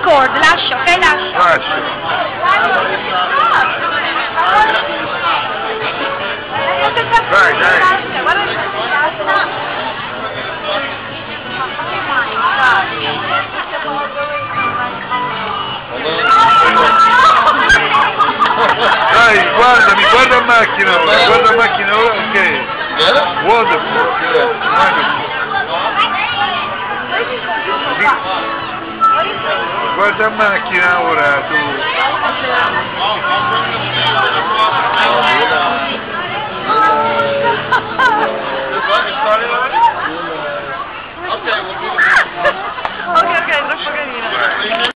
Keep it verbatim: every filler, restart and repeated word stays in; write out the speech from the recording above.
record, lascia, ok, lascia. Lascia. Vai, dai. Dai, guardami, guarda la macchina ora, guarda la macchina ora, ok. Wonderful, wonderful. Guarda la macchina ora tu.